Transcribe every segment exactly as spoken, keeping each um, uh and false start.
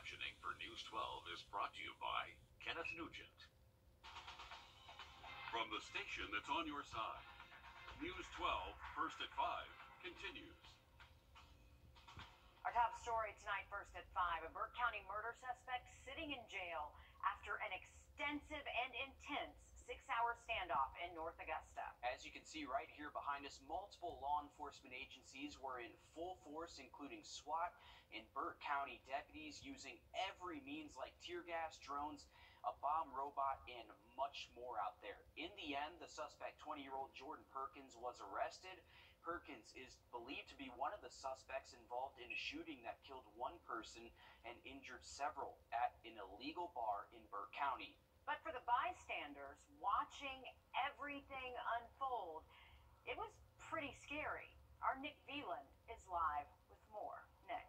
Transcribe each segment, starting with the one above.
captioning for News twelve is brought to you by Kenneth Nugent. From the station that's on your side, News twelve, first at five, continues. Our top story tonight, first at five, a Burke County murder suspect sitting in jail after an extensive and intense six-hour standoff in North Augusta. As you can see right here behind us, multiple law enforcement agencies were in full force, including SWAT and Burke County deputies using every means like tear gas, drones, a bomb robot, and much more out there. In the end, the suspect, twenty-year-old Jordan Perkins, was arrested. Perkins is believed to be one of the suspects involved in a shooting that killed one person and injured several at an illegal bar in Burke County. But for the bystanders watching everything unfold, it was pretty scary. Our Nick Veland is live with more. Nick.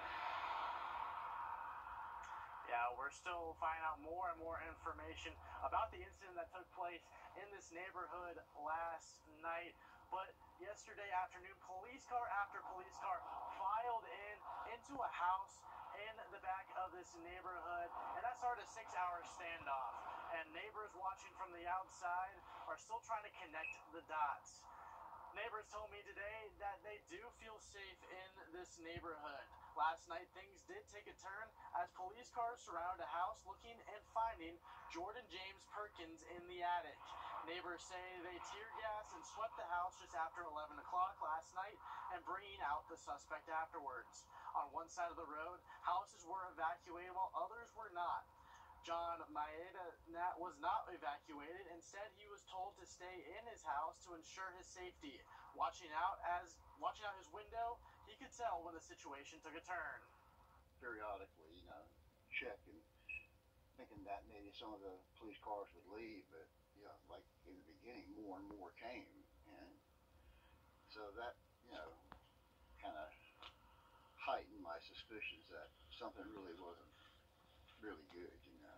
Yeah, we're still finding out more and more information about the incident that took place in this neighborhood last night. But yesterday afternoon, police car after police car filed in into a house in the back of this neighborhood, and that started a six-hour standoff. And neighbors watching from the outside are still trying to connect the dots. Neighbors told me today that they do feel safe in this neighborhood. Last night, things did take a turn as police cars surrounded a house looking and finding Jordan James Perkins in the attic. Neighbors say they tear gas and swept the house just after eleven o'clock last night and bringing out the suspect afterwards. On one side of the road, houses were evacuated while others were not. John Maeda was not evacuated. Instead, he was told to stay in his house to ensure his safety. Watching out as watching out his window, he could tell when the situation took a turn. Periodically, you know, checking, thinking that maybe some of the police cars would leave, but you know, like in the beginning, more and more came, and so that, you know, kind of heightened my suspicions that something really wasn't really good, you know.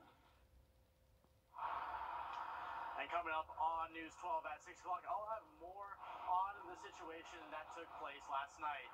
And coming up on News twelve at six o'clock, I'll have more on the situation that took place last night.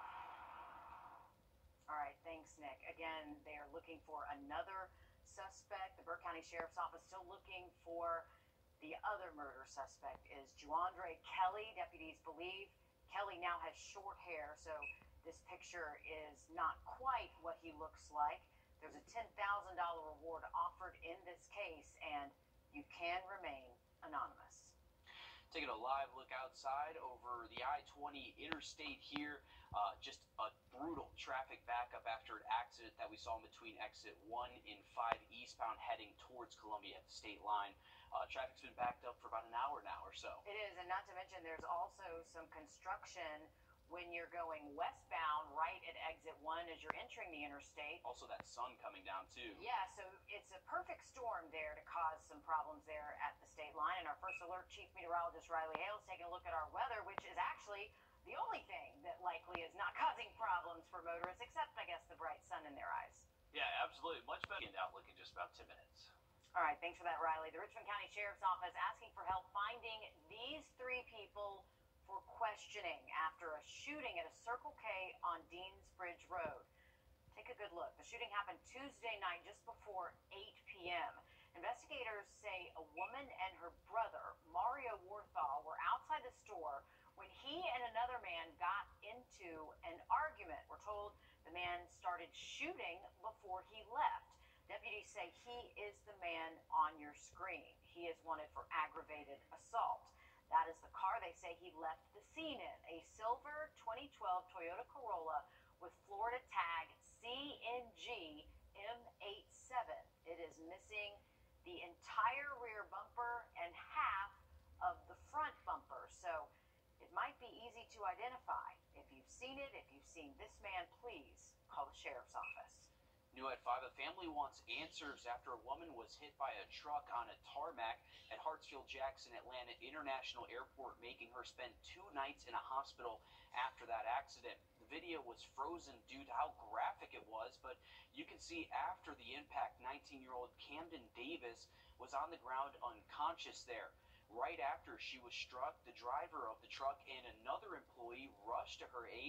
All right, thanks, Nick. Again, they are looking for another suspect. The Burke County Sheriff's Office still looking for the other murder suspect is Juandre Kelly. Deputies believe Kelly now has short hair, so this picture is not quite what he looks like. There's a ten thousand dollars reward offered in this case, and you can remain anonymous. Taking a live look outside over the I twenty interstate here. Uh, just a brutal traffic backup after an accident that we saw in between exit one and five eastbound heading towards Columbia at the state line. Uh, traffic's been backed up for about an hour now or so. It is, and not to mention there's also some construction when you're going westbound right at exit one as you're entering the interstate. Also that sun coming down too. Yeah, so it's a perfect storm there to cause some problems there at the state line. And our first alert chief meteorologist Riley Hales taking a look at our weather, which is actually the only thing that likely is not causing problems for motorists, except I guess the bright sun in their eyes. Yeah, absolutely. Much better outlook in just about ten minutes. All right, thanks for that, Riley. The Richmond County Sheriff's Office asking for help finding these three people for questioning after a shooting at a Circle K on Deans Bridge Road. Take a good look. The shooting happened Tuesday night just before eight p m Investigators say a woman and her brother, Mario Warthall, were outside the store when he and another man got into an argument. We're told the man started shooting before he left. Deputies say he is the man on your screen. He is wanted for aggravated assault. That is the car they say he left the scene in, a silver twenty twelve Toyota Corolla with Florida tag C N G M eighty-seven. It is missing the entire rear bumper and half of the front bumper, so it might be easy to identify. If you've seen it, if you've seen this man, please call the sheriff's office. New at five, a family wants answers after a woman was hit by a truck on a tarmac at Hartsfield-Jackson Atlanta International Airport, making her spend two nights in a hospital after that accident. The video was frozen due to how graphic it was, but you can see after the impact, nineteen-year-old Camden Davis was on the ground unconscious there. Right after she was struck, the driver of the truck and another employee rushed to her aid,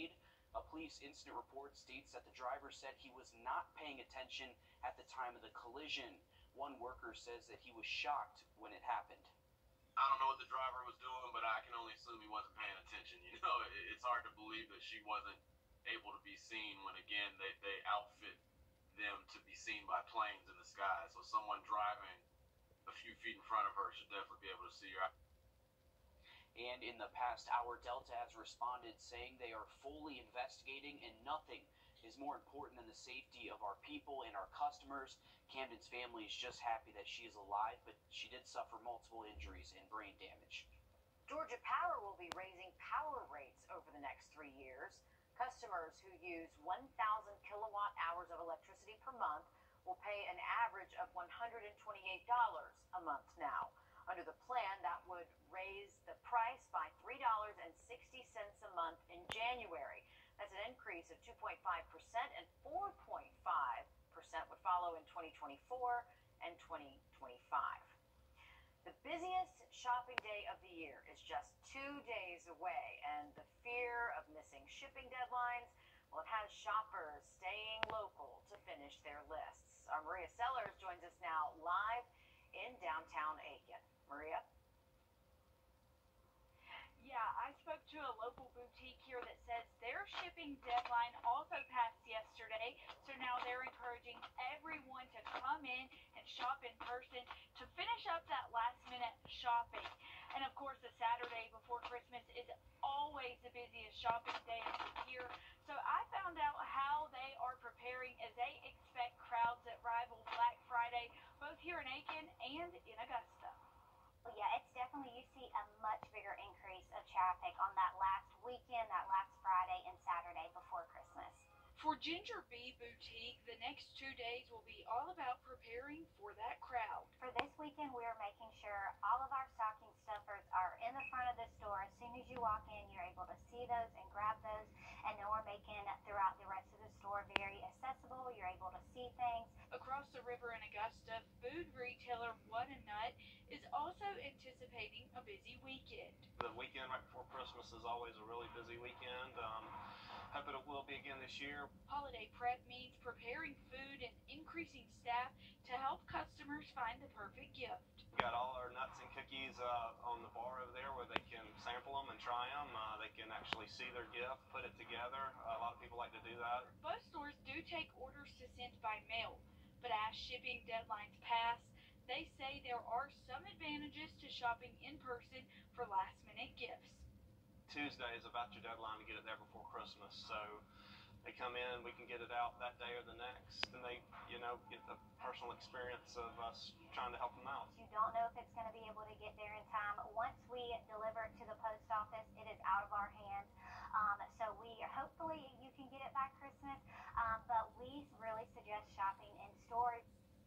A police incident report states that the driver said he was not paying attention at the time of the collision. One worker says that he was shocked when it happened. I don't know what the driver was doing, but I can only assume he wasn't paying attention. You know, it, it's hard to believe that she wasn't able to be seen when, again, they, they outfit them to be seen by planes in the sky. So someone driving a few feet in front of her should definitely be able to see her. And in the past hour, Delta has responded saying they are fully investigating and nothing is more important than the safety of our people and our customers. Camden's family is just happy that she is alive, but she did suffer multiple injuries and brain damage. Georgia Power will be raising power rates over the next three years. Customers who use one thousand kilowatt hours of electricity per month will pay an average of one hundred twenty-eight dollars a month now. Under the plan, that would raise the price by three dollars and sixty cents a month in January. That's an increase of two point five percent, and four point five percent would follow in twenty twenty-four and twenty twenty-five. The busiest shopping day of the year is just two days away, and the fear of missing shipping deadlines, well, it has shoppers staying local to finish their lists. Our Maria Sellers joins us now live in downtown Aiken. Maria? Yeah, I spoke to a local boutique here that says their shipping deadline also passed yesterday, so now they're encouraging everyone to come in and shop in person to finish up that last minute shopping. And of course, the Saturday before Christmas is always the busiest shopping day of the year, so I found out how they are preparing as they expect crowds that rival Black Friday, both here in Aiken and in Augusta. Well, yeah, it's definitely, you see a much bigger increase of traffic on that last weekend, that last Friday and Saturday before Christmas. For Ginger Bee Boutique, the next two days will be all about preparing for that crowd. For this weekend, we are making sure all of our stocking stuffers are in the front of the store. As soon as you walk in, you're able to see those and grab those. And then we're making throughout the rest of the store very accessible. You're able to see things. Across the river in Augusta, food retailer What a Nut is also anticipating a busy weekend. The weekend right before Christmas is always a really busy weekend. Um, hope it will be again this year. Holiday prep means preparing food and increasing staff to help customers find the perfect gift. We got all our nuts and cookies uh, on the bar over there where they can sample them and try them. Uh, they can actually see their gift, put it together. Uh, a lot of people like to do that. Most stores do take orders to send by mail, but as shipping deadlines pass, they say there are some advantages to shopping in person for last-minute gifts. Tuesday is about your deadline to get it there before Christmas, so they come in, we can get it out that day or the next, and they, you know, get the personal experience of us trying to help them out. You don't know if it's going to be able to get there in time. Once we deliver it to the post office, it is out of our hands. Um, so we hopefully you can get it by Christmas, um, but we really suggest shopping in stores.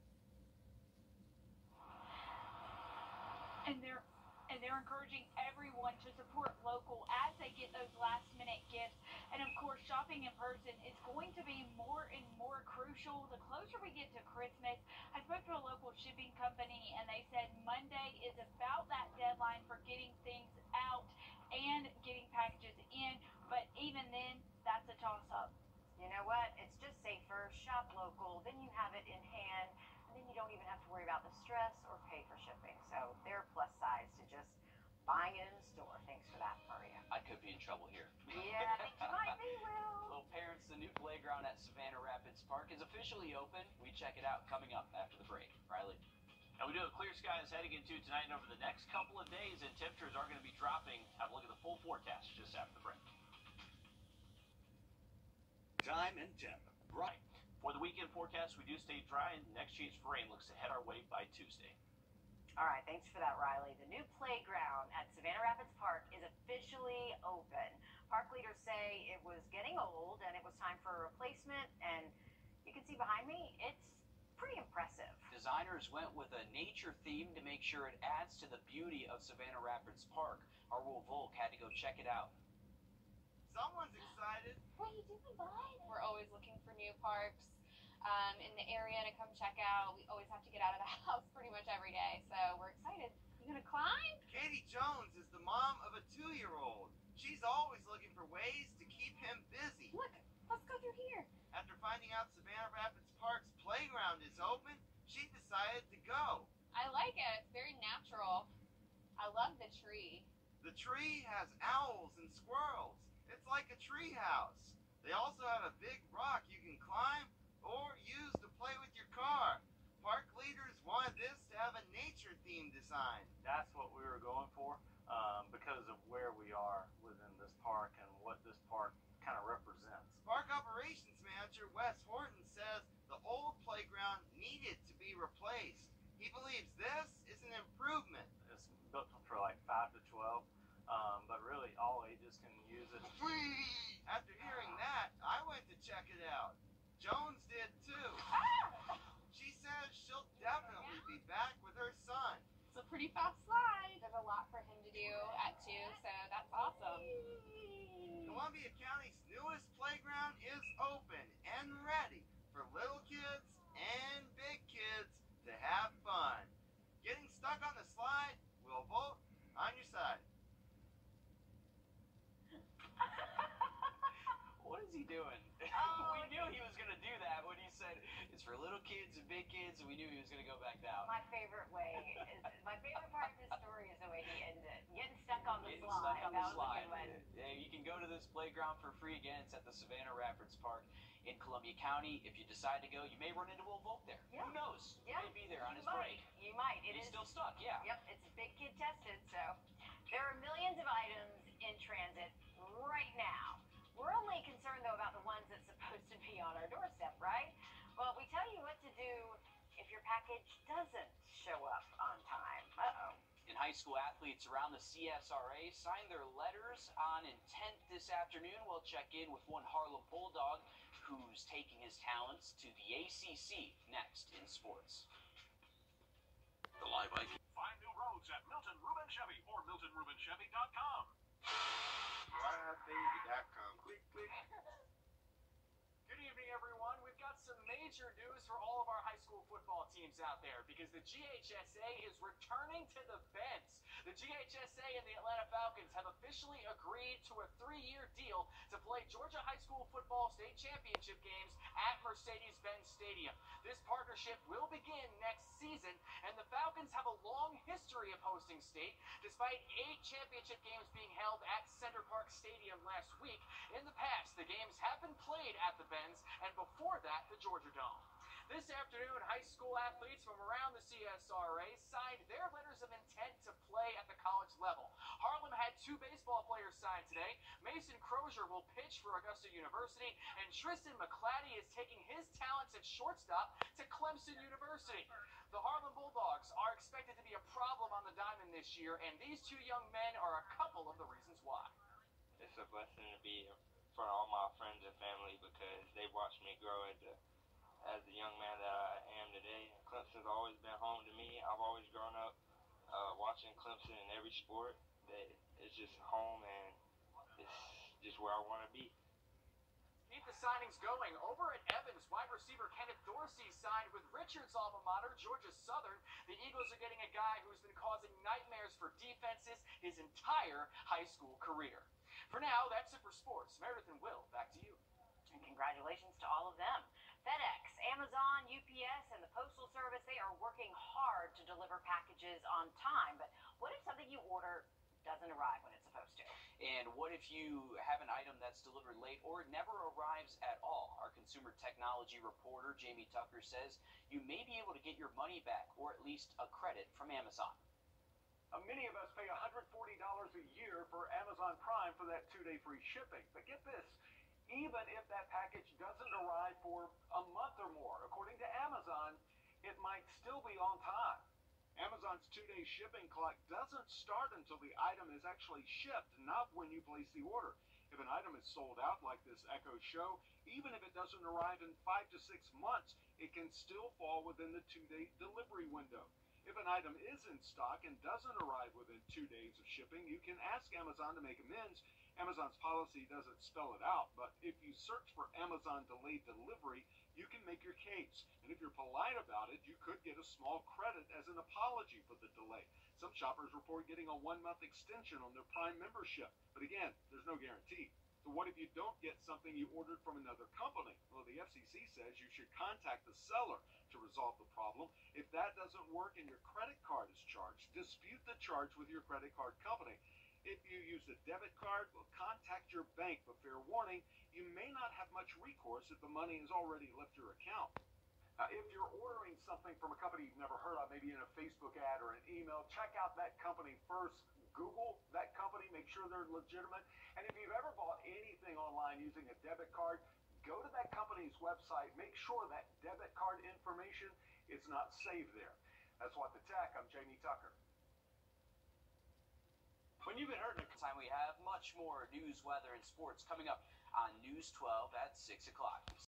And they're and they're encouraging everyone to support local as they get those last minute gifts. And of course, shopping in person is going to be more and more crucial the closer we get to Christmas. I spoke to a local shipping company and they said Monday is about that deadline for getting things out and getting packages in, but even then, that's a toss up. You know what? It's just safer. Shop local. Then you have it in hand. And then you don't even have to worry about the stress or pay for shipping. So there are plus sides to just buying it in the store. Thanks for that, Maria. I could be in trouble here. Yeah, I think you might be, Will. Well, parents, the new playground at Savannah Rapids Park is officially open. We check it out coming up after the break. Riley? And we do have clear skies heading into tonight and over the next couple of days, and temperatures are going to be dropping. Have a look at the full forecast just after the break. Time and temp. Right. For the weekend forecast, we do stay dry, and next chance for rain looks to head our way by Tuesday. All right, thanks for that, Riley. The new playground at Savannah Rapids Park is officially open. Park leaders say it was getting old and it was time for a replacement, and you can see behind me, it's pretty impressive. Designers went with a nature theme to make sure it adds to the beauty of Savannah Rapids Park. Our Will Volk had to go check it out. Someone's excited. What are you doing, bud? We're always looking for new parks um, in the area to come check out. We always have to get out of the house pretty much every day, so we're excited. You gonna climb? Katie Jones is the mom of a two-year-old. She's always looking for ways to keep him busy. Look, let's go through here. After finding out Savannah Rapids Park's playground is open, she decided to go. I like it. It's very natural. I love the tree. The tree has owls and squirrels. It's like a tree house. They also have a big rock you can climb or use to play with your car. Park leaders wanted this to have a nature-themed design. That's what we were going for um, because of where we are within this park and what this park kind of represents. Park operations manager Wes Horton says the old playground needed to be replaced. He believes this is an improvement. It's built for like five to twelve, um, but really all ages can use it. After hearing that, I went to check it out. Jones did too. She says she'll definitely be back with her son. It's a pretty fast slide. There's a lot for him to do at two, so that's awesome. Columbia County's newest playground is open and ready for little kids and big kids to have fun. Getting stuck on the slide? Will Volt on your side. What is he doing? Oh, we knew he was going to do that when he said it's for little kids and big kids, and we knew he was going to go back down. My favorite way is my favorite part of this story is the way he ended. Getting stuck on the Getting slide. stuck on that the was slide. a good one. Yeah, you can go to this playground for free again. It's at the Savannah Rapids Park in Columbia County. If you decide to go, you may run into Will Volk there. Yeah. Who knows? Yeah. He may be there on You his might. break. You might. It He's is still stuck, yeah. Yep, it's big kid tested, so there are millions of items in transit right now. We're only concerned, though, about the ones that's supposed to be on our doorstep, right? Well, we tell you what to do if your package doesn't show up on time. Uh-oh. And high school athletes around the C S R A signed their letters on intent this afternoon. We'll check in with one Harlem Bulldog who's taking his talents to the A C C next in sports. The Live Ike. Find new roads at Milton Ruben Chevy or milton ruben chevy dot com. live baby dot com. Click, click. Good evening, everyone. We've got some major news for all of our high school football teams out there because the G H S A is returning to the Benz. The G H S A and the Atlanta Falcons have officially agreed to a three-year deal to play Georgia High School Football State Championship games at Mercedes-Benz Stadium. This partnership will begin next season, and the Falcons have a long history of hosting state, despite eight championship games being held at Center Park Stadium last week. In the past, the games have been played at the Benz, and before that, the Georgia Dome. This afternoon, high school athletes from around the C S R A signed their letters of intent to play at the college level. Harlem had two baseball players signed today. Mason Crozier will pitch for Augusta University, and Tristan McClatty is taking his talents at shortstop to Clemson University. The Harlem Bulldogs are expected to be a problem on the diamond this year, and these two young men are a couple of the reasons why. It's a blessing to be in front of all my friends and family because they watched me grow as a as the young man that I am today. Clemson's always been home to me. I've always grown up uh, watching Clemson in every sport. That it's just home, and it's just where I want to be. Keep the signings going. Over at Evans, wide receiver Kenneth Dorsey signed with Richard's alma mater, Georgia Southern. The Eagles are getting a guy who's been causing nightmares for defenses his entire high school career. For now, that's it for sports. Meredith and Will, back to you. And congratulations to all of them. FedEx, Amazon, U P S, and the Postal Service, they are working hard to deliver packages on time. But what if something you order doesn't arrive when it's supposed to? And what if you have an item that's delivered late or never arrives at all? Our consumer technology reporter, Jamie Tucker, says you may be able to get your money back or at least a credit from Amazon. Uh, many of us pay one hundred forty dollars a year for Amazon Prime for that two-day free shipping. But get this. Even if that package doesn't arrive for a month or more, according to Amazon, it might still be on time. Amazon's two-day shipping clock doesn't start until the item is actually shipped, not when you place the order. If an item is sold out like this Echo show, even if it doesn't arrive in five to six months, it can still fall within the two-day delivery window. If an item is in stock and doesn't arrive within two days of shipping, you can ask Amazon to make amends. Amazon's policy doesn't spell it out, but if you search for Amazon delayed delivery, you can make your case. And if you're polite about it, you could get a small credit as an apology for the delay. Some shoppers report getting a one-month extension on their Prime membership. But again, there's no guarantee. So what if you don't get something you ordered from another company? Well, the F C C says you should contact the seller to resolve the problem. If that doesn't work and your credit card is charged, dispute the charge with your credit card company. If you use a debit card, well, contact your bank, but fair warning, you may not have much recourse if the money has already left your account. Uh, if you're ordering something from a company you've never heard of, maybe in a Facebook ad or an email, check out that company first. Google that company, make sure they're legitimate. And if you've ever bought anything online using a debit card, go to that company's website. Make sure that debit card information is not saved there. That's What the Tech. I'm Jamie Tucker. When you've been hurting, time we have much more news, weather, and sports coming up on News twelve at six o'clock.